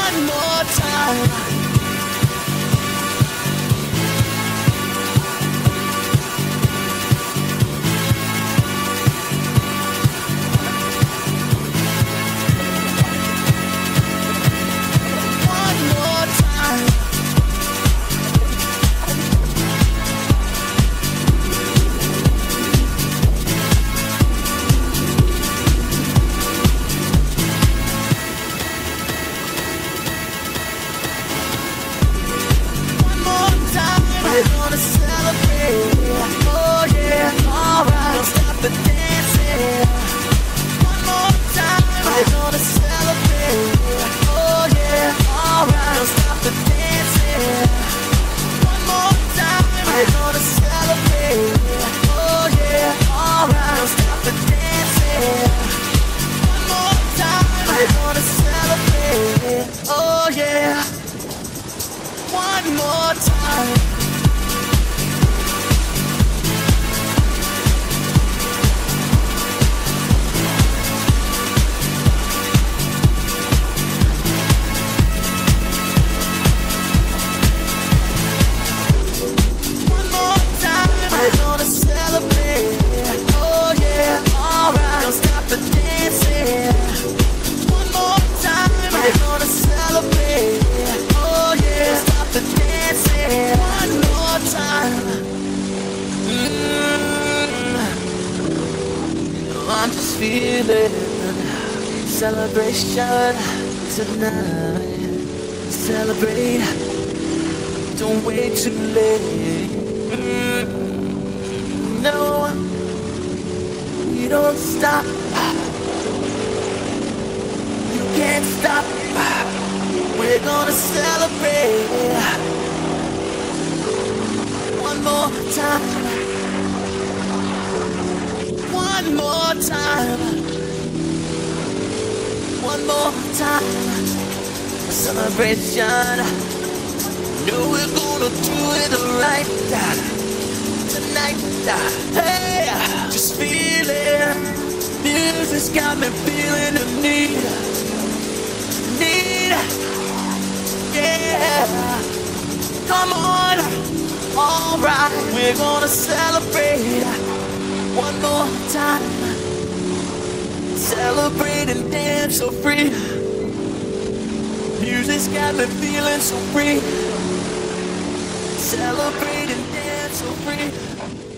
one more time. We're gonna celebrate, oh yeah, alright, don't stop the dancing. One more time, we're gonna celebrate, oh yeah, alright, don't stop the dancing. One more time, we're gonna celebrate, oh yeah, alright, don't stop the dancing. One more time, we're gonna celebrate, oh yeah, one more time. We're gonna celebrate, oh yeah, alright, don't stop the dancing. One more time, we're gonna celebrate, oh yeah, don't stop the dancing. One more time. I'm just feeling celebration tonight. Celebrate, don't wait too late. No, we don't stop. You can't stop. We're gonna celebrate one more time. One more time. One more time. Celebration. No, we're gonna do it right tonight. Hey, just feeling. Music's got me feeling the need. Yeah. Come on. Alright, we're gonna celebrate one more time. Celebrate and dance so free. Music's got me feeling so free. Celebrate and dance so free.